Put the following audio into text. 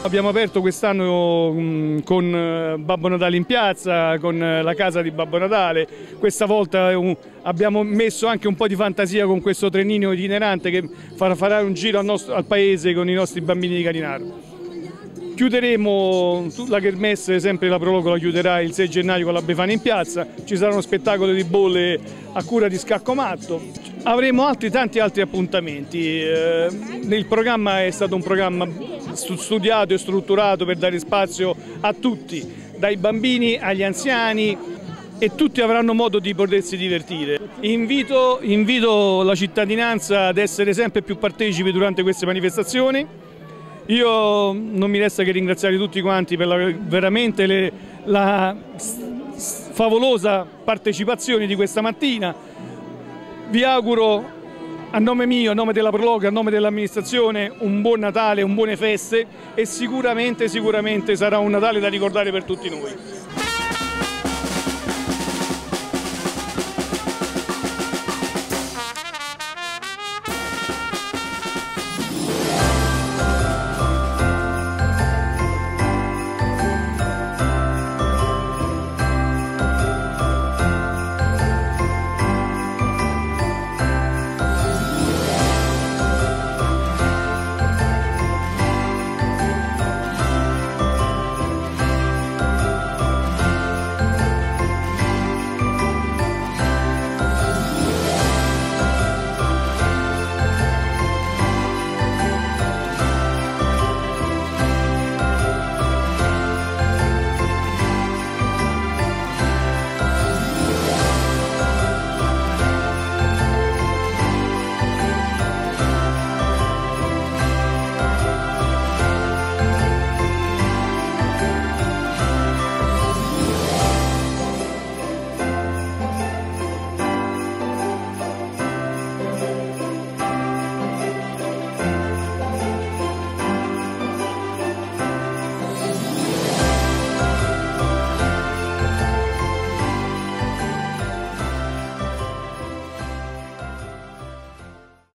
Abbiamo aperto quest'anno con Babbo Natale in piazza, con la casa di Babbo Natale. Questa volta abbiamo messo anche un po' di fantasia con questo trenino itinerante che farà un giro al paese con i nostri bambini di Carinaro. Chiuderemo la kermesse, sempre la Proloco la chiuderà il 6 gennaio con la Befana in piazza, ci sarà uno spettacolo di bolle a cura di Scacco Matto. Avremo tanti altri appuntamenti. Il programma è stato un programma studiato e strutturato per dare spazio a tutti, dai bambini agli anziani, e tutti avranno modo di potersi divertire. Invito la cittadinanza ad essere sempre più partecipi durante queste manifestazioni. Io non mi resta che ringraziare tutti quanti per veramente la favolosa partecipazione di questa mattina. Vi auguro, a nome mio, a nome della Proloco, a nome dell'amministrazione, un buon Natale, un buone feste, e sicuramente sarà un Natale da ricordare per tutti noi.